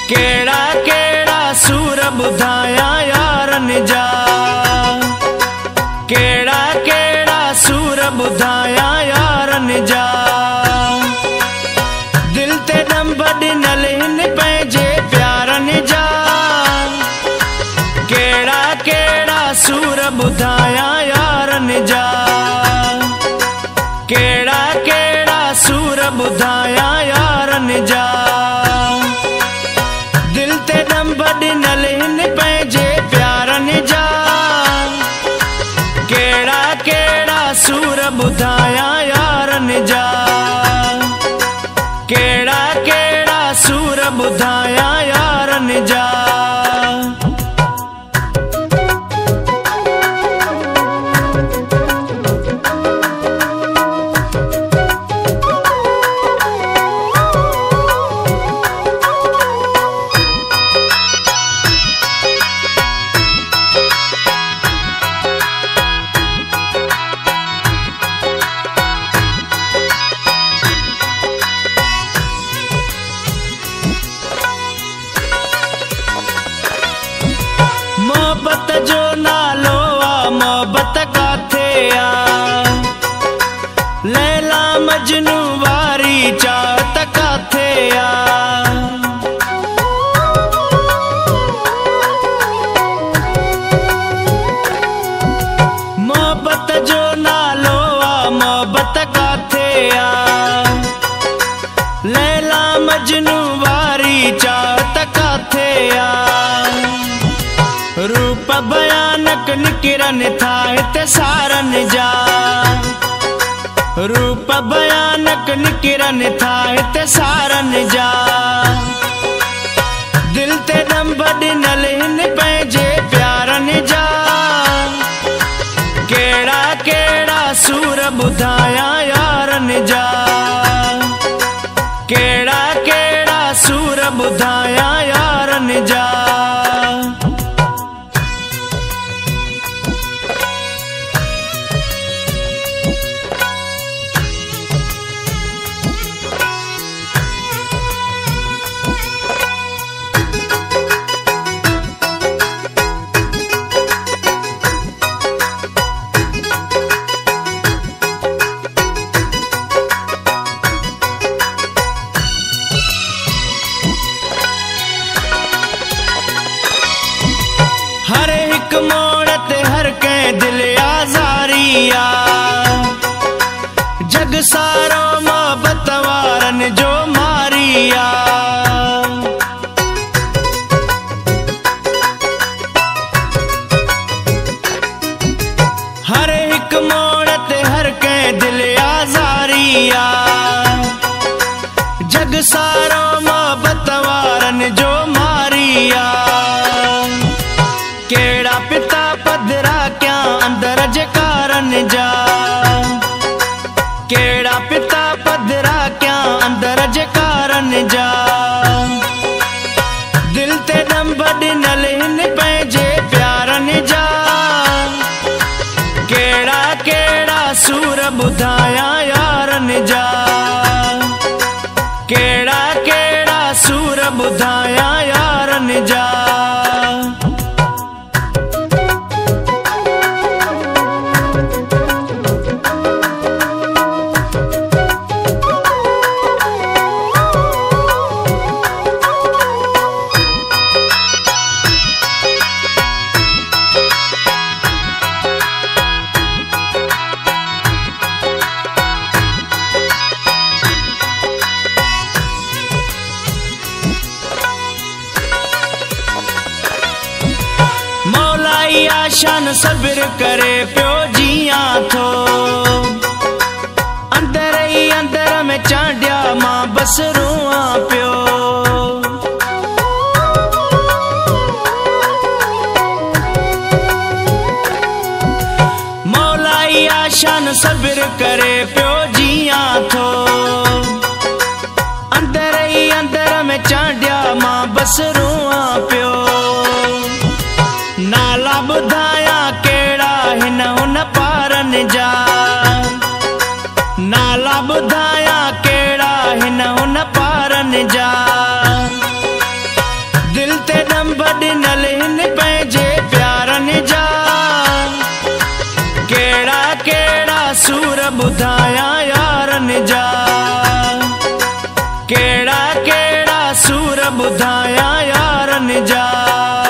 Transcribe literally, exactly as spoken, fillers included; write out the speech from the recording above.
केड़ा केड़ा सूर बुधाया यारन जा, केड़ा केड़ा सूर बुधाया यारन जा। दिल ते दम बदनल हिन पंहिंजे प्यारन जा, केड़ा केड़ा सूर बुधाया यारन जा, केड़ा केड़ा सूर बुधाया यारन जा। दिल ते दम बदनल हिन पंहिंजे प्यारन जा, केड़ा केड़ा सूर बुधाया यारन जा, केड़ा केड़ा सूर बुधाया यारन जा। मोहब्बत जो नालो आ मोहब्बत काथे आ, लैला मजनू वारी चाहत काथे आ। मोहब्बत जो नालो आ मोहब्बत काथे आ, लैला मजनू वारी चाहत काथे आ। रूप भयानक निकिरन था हिते सारन जा, रूप भयानक निकिरन था हिते सारन जा। दिल ते दम बदनल हिन पंहिंजे प्यारन जा, केड़ा केड़ा सूर बुधाया यारन जा, केड़ा केड़ा सूर बुधाया यारन जा। हर एक मोड़ ते हर कंहिं दिल आज़ारी आ, जग सारो मोहब्बत वारन जो मारी आ। हर एक मोड़ ते हर कंहिं दिल आज़ारी आ, जग सारो मोहब्बत वारन जो मारी आ। केड़ा पिता पधरा क्या अंदर जे कारण जा, केड़ा पिता पधरा क्या अंदर जे कारण जा। दिल ते दम बदनल हिन पंहिंजे प्यारन जा, केड़ा केड़ा सूर बुधाया यारन जा, केड़ा केड़ा सूर बुधाया यारन जा। आशान सब्र करे पियो जिया थो, अंदर ही अंदर में चांडिया मां बस रोआ पियो। मौलाई आशान सब्र करे पियो जिया थो, अंदर ही अंदर में चांडिया मां बस रोआ पियो। नाला बुधाया केड़ा हिन हुन पारन जा, नाला बुधाया केड़ा हिन हुन पारन जा। अंब ॾिनल हिन पंहिंजे प्यारनि जा। कहिड़ा कहिड़ा सूर ॿुधायां यारनि जा। कहिड़ा कहिड़ा सूर ॿुधायां यारनि जा।